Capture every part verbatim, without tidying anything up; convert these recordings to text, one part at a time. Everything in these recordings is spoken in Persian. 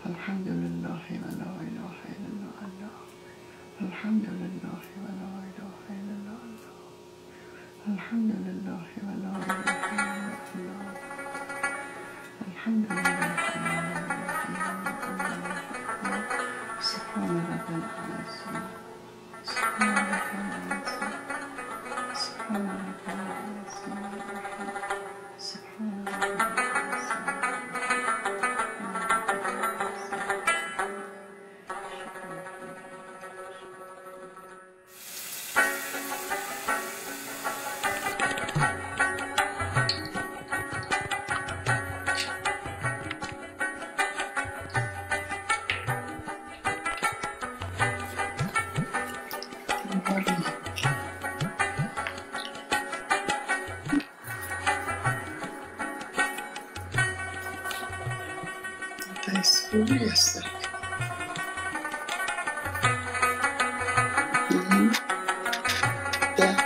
الحمد لله ولا إله إلا الله الحمد لله ولا إله إلا الله الحمد لله ولا إله إلا الله الحمد لله ولا إله إلا الله سبحان ربي العظيم سبحان ربي العظيم سبحان ربي العظيم سبحان ربي العظيم Escuri hasta da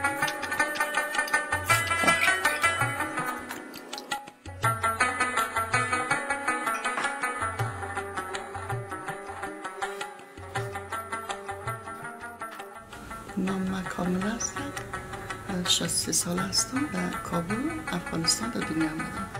نام کامل هستم. شصت و سه سال هستم. در کابل افغانستان به دنیا آمدم.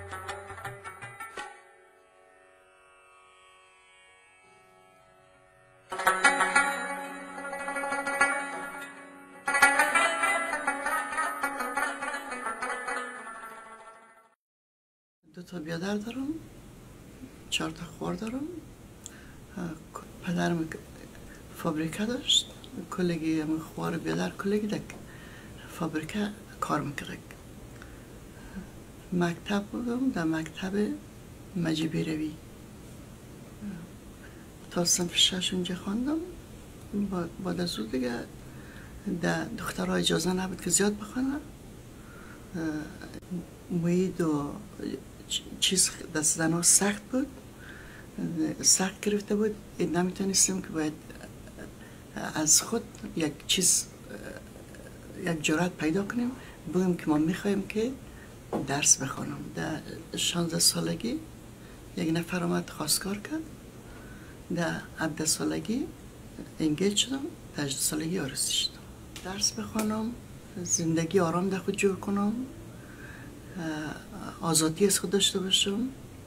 دو تا بیادر دارم، چهار تا خور دارم. پدرم فابریکه داشت، کلگی هم خوار بیادر کلگی در فابریکه کار میکرد. مکتب بودم، در مکتب مجیبی روی تا صنف شش اونجا خواندم. بعد از اون دیگه در دخترها اجازه نبود که زیاد بخوانم. موید و چیز دست زنها سخت بود، سخت گرفته بود. نمیتونستیم که باید از خود یک چیز یک جرأت پیدا کنیم بگیم که ما میخوایم که درس بخوانم. در شانزده سالگی یک نفر آمد خواستگار کرد. در هفده سالگی انگیج شدم. در هجده سالگی عروسی شدم. درس بخوانم، زندگی آرام در خود جور کنم، آزادی از خود داشته باشم،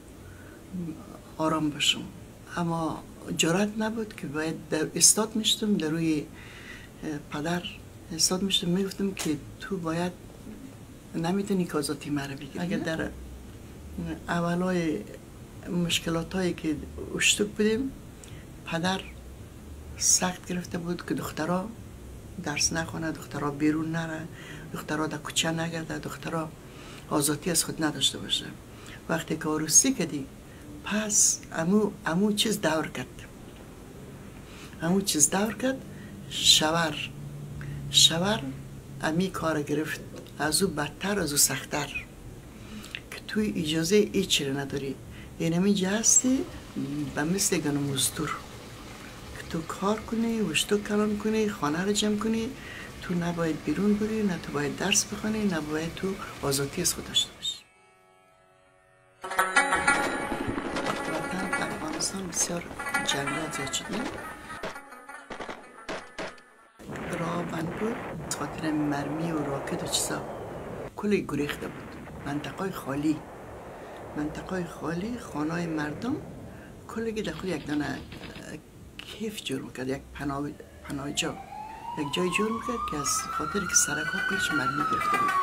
آرام باشم. اما جرأت نبود که باید در استاد میشتم، در روی پدر استاد میشتم، میگفتم که تو باید نمیتونی که آزادی مرا بگیری. اگر در اولای مشکلات هایی که اشتک بودیم، پدر سخت گرفته بود که دخترها درس نخونه، دخترها بیرون نره، دخترها در کوچه نگرده، دخترها آزادی از خود نداشته باشه. وقتی که عروسی کردی پس امو امو چیز دور کرد امو چیز دور کرد شوهر شوهر امی کار گرفت، از او بدتر، از او سختتر، که توی اجازه هیچی رو نداری. اینمی جا هستی به مثل گنو مزدور که تو کار کنی، وشتو کلان کنی، خانه رو جمع کنی. تو نباید بیرون بری، نه تو باید درس بخونی، نه باید تو آزادی از خود داشته باشی. وطن افغانستان بسیار جنگات زیاد شده. راه بند بود، خاطر مرمی و راکت و چیزا کلی گریخته بود. منطقه خالی منطقه خالی خانه مردم کلی داخل یک دانه کیف جور میکرد، یک پناه پناه جا، یک جای جور میکرد که از خاطر که سرک ها کلش مرمی گرفته بود.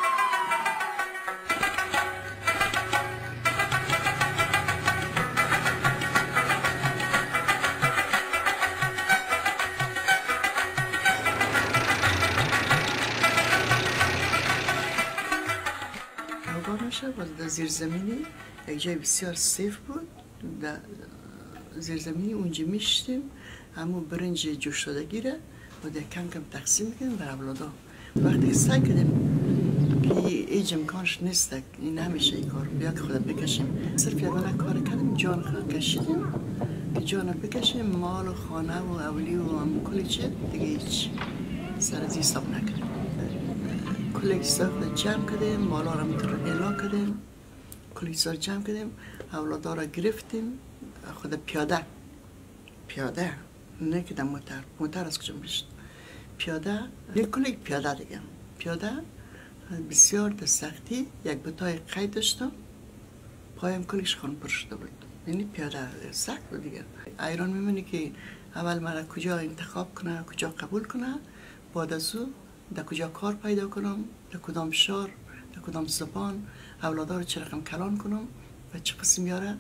در زیرزمینی یک جای بسیار سیف بود. در زیرزمینی اونجا میشتیم، همون برنج جوش شدگی را و در کم کم تقسیم میکنیم بر اولادا. وقتی سعی کردیم که هیچ امکانش نیست این نمیشه این کار، بیا که خودم بکشیم، صرف یگانه کار کردیم جان خود کشیدیم که جان بکشیم، مال و خانه و اولی و هم کلی چه دیگه هیچ سر از حساب نکردیم. کلی چیزا جمع کردیم، مالا را میتونه اعلا کردیم، کلی چیزا جمع کردیم، اولادا را گرفتیم، خود پیاده پیاده نه که در موتر موتر از کجا میشد پیاده یک کلی پیاده دیگه پیاده بسیار به سختی یک بتای قید داشتم پایم کلیش خون پر شده بود یعنی پیاده سخت بود دیگه ایران میمونی که اول مرا کجا انتخاب کنه کجا قبول کنه بعد از او در کجا کار پیدا کنم در کدام شهر در کدام زبان اولادا رو چه رقم کلان کنم و چه قسم یاره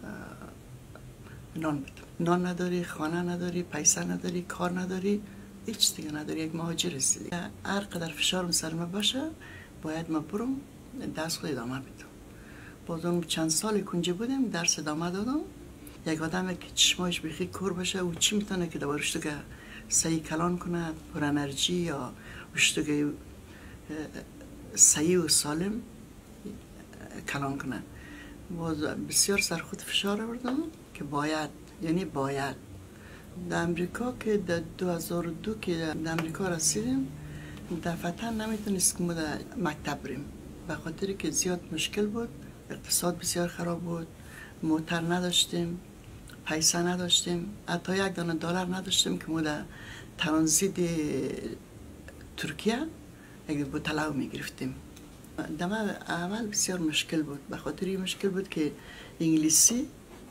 نان بدم نان نداری خانه نداری پیسه نداری کار نداری هیچ دیگه نداری یک مهاجر هستی هر قدر فشار سر ما باشه باید ما برم درس خود ادامه بدم باز اون چند سال کنجه بودیم درس ادامه دادم یک آدم که چشمایش بخی کور باشه او چی میتونه که دوباره شتو که صحیح کلان کنه پر انرژی یا شتو که صحیح و سالم کلان کنه باز بسیار سر خود فشار آوردم که باید یعنی باید در امریکا که در دو هزار و دو که در امریکا رسیدیم دفعتا نمیتونست که ما در مکتب بریم به خاطر که زیاد مشکل بود اقتصاد بسیار خراب بود موتر نداشتیم پیسه نداشتیم حتی یک دانه دلار نداشتیم که ما در ترانزیت ترکیه یک بوتلاو میگرفتیم دم اول بسیار مشکل بود به خاطر این مشکل بود که انگلیسی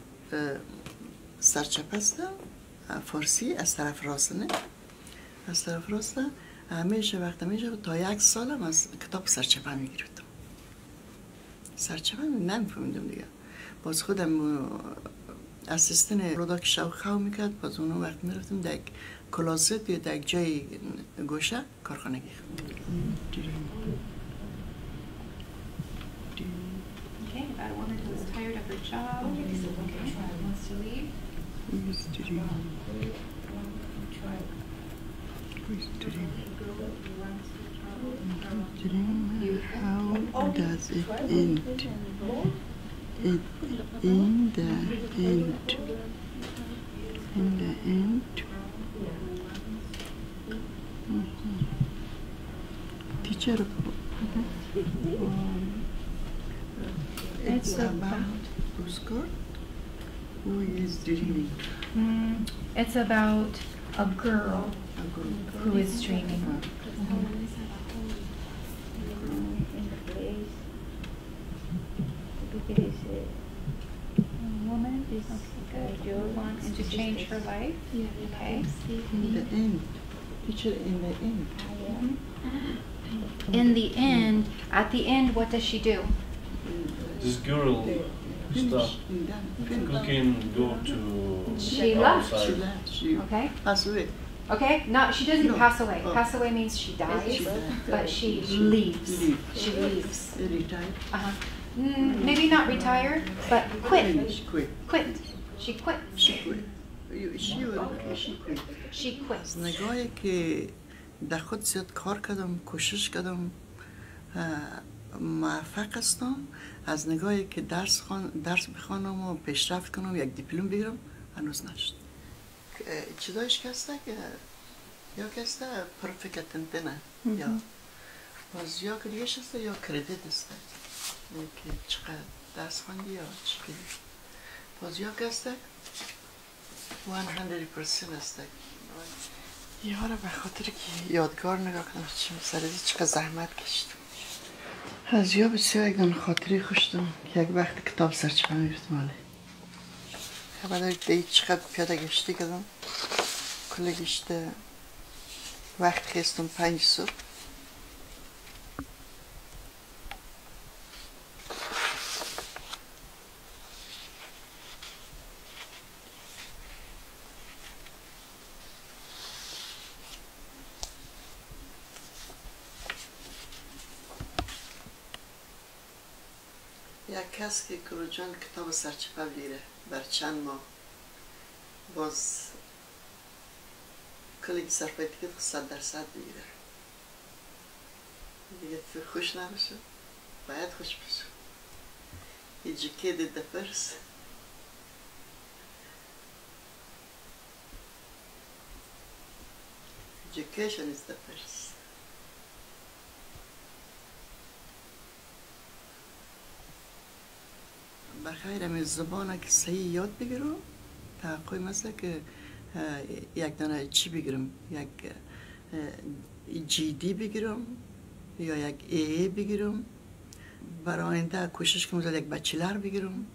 سرچپ است فارسی از طرف راست نه از طرف راست همیشه وقت همیشه تا یک سالم از کتاب سرچپه میگرفتم سرچپه نمیفهمیدم دیگه باز خودم اسیستن رودا که شو خو میکرد باز اون وقت میرفتم در یک کلاسه یا در یک جای گوشه کارخانگی Okay, about a woman who is tired of her job, okay, wants to leave. How does it end? It in the end. In the end. Mm-hmm. Teacher. Mm-hmm. Um, it's about Puskar who is dreaming. Mm, it's about a girl A girl. who is dreaming. A woman okay, good. Wants to change her life. Okay. In the end. Teacher, in the end. In the end, at the end, what does she do? This girl start cooking, go to She left. She outside. left. She Okay. passed away. Okay. No, she doesn't No. pass away. Oh. Pass away means she dies, She died. but she leaves. Leave. She leaves. Retired. Uh-huh. Mm, maybe not retire, but quit. Finish. Quit. Quit. She quit. She quit. You- She will. She quit. She quits. نگاهی که در خود زیاد کار کردم کوشش کردم موفق هستم از نگاهی که درس خان درس بخوانم و پیشرفت کنم یک دیپلم بگیرم هنوز نشد چیزایش کسته که یا کسته پرفکت نه یا باز یا که دیگه شسته یا کردیت هسته که چقدر درس خواندی یا چقدر باز یا کسته صد درصد هسته یارا به خاطر که یادگار نگاه کنم چی سرزی چقدر زحمت کشیدم از یا بسیار یک دانه خاطری خوشتم که یک وقت کتاب سرچپه میفتم آلی بعد دیگه چقدر پیاده گشتی کردم کل گشته وقت خیستم پنج صبح یک کس که کروجان کتاب سرچپه بگیره بر چند ماه باز کلی سرپای دیگه صد درصد بگیره دیگه تو خوش نباشه باید خوش باشه educated the person education is the person به خیر همین زبانه که صحیح یاد بگیرم توقعی مثل که یک دانه چی بگیرم، یک جی دی بگیرم یا یک ای ای بگیرم. برای آینده کوشش کنم یک بچلر بگیرم،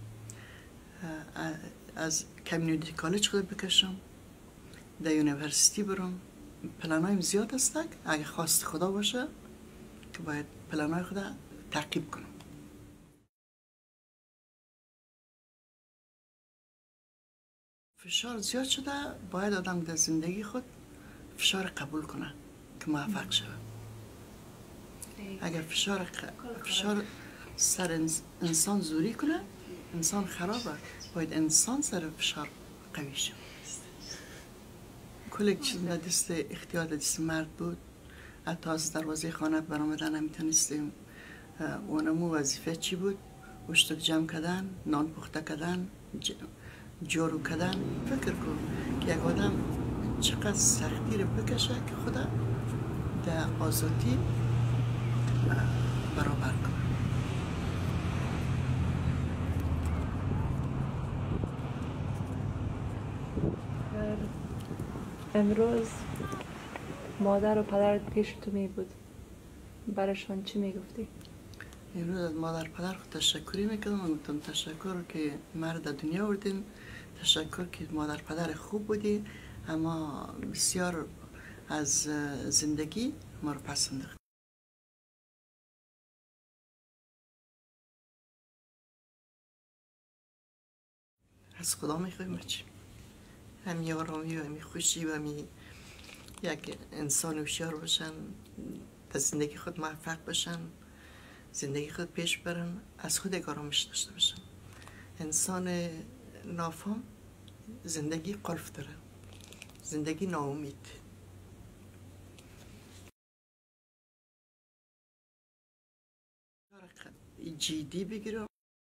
از کمیونیتی کالج خود بکشم، در یونیورسیتی برم. پلانایم زیاد است، اگه خواست خدا باشه که باید پلانای خود تعقیب کنم. فشار زیاد شده، باید آدم در زندگی خود فشار قبول کنه که موفق شود. اگر فشار فشار سر انسان زوری کنه، انسان خرابه. باید انسان سر فشار قوی شد. کل چیز دست اختیار دست مرد بود. حتی از دروازه خانه برآمدن نمیتونستیم. اونمو وظیفه چی بود؟ اشتک جمع کردن، نان پخته کردن، جارو کردن. فکر کن که یک آدم چقدر سختی رو بکشه که خدا در آزادی برابر کنه. امروز مادر و پدرت پیش تو می بود، برشان چی می گفتی؟ امروز از مادر پدر خود تشکری میکردم و گفتم تشکر که مرا در دنیا آوردین، تشکر که مادر پدر خوب بودی، اما بسیار از زندگی ما رو پسندید. از خدا میخوایم چی؟ همی آرامی و همی خوشی و همی یک انسان هوشیار باشن، در زندگی خود موفق باشن، زندگی خود پیش برن، از خود یک آرامش داشته باشن. انسان نافهم زندگی قلف داره، زندگی ناامید. جی دی بگیرم.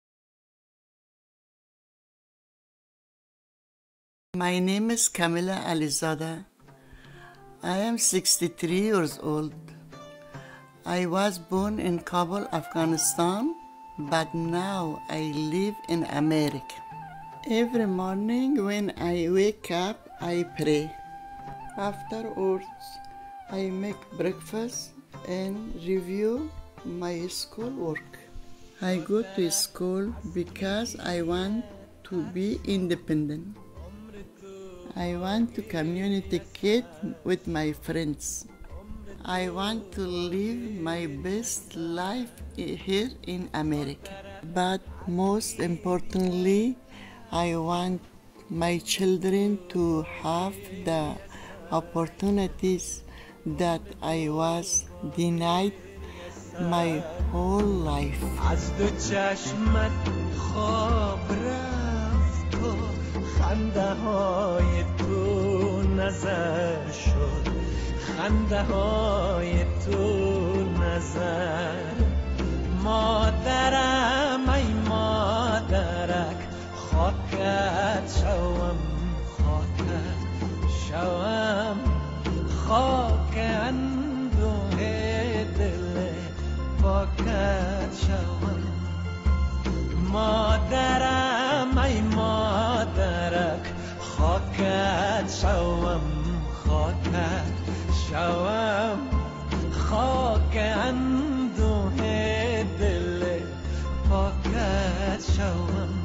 My name is Camilla Alizada. I am sixty-three years old. I was born in Kabul, Afghanistan, but now I live in America. Every morning when I wake up, I pray. Afterwards, I make breakfast and review my school work. I go to school because I want to be independent. I want to communicate with my friends. I want to live my best life here in America. But most importantly, I want my children to have the opportunities that I was denied my whole life. خنده های تو نظر شد، خنده های تو نظر. مادرم ای مادرک، خاکت شوم، خاکت شوم، خاک اندوه دل پاکت شوم. مادرم ای مادرک، خاکت شوم، خاکت شوم، خاک اندوه دل پاکت شوم.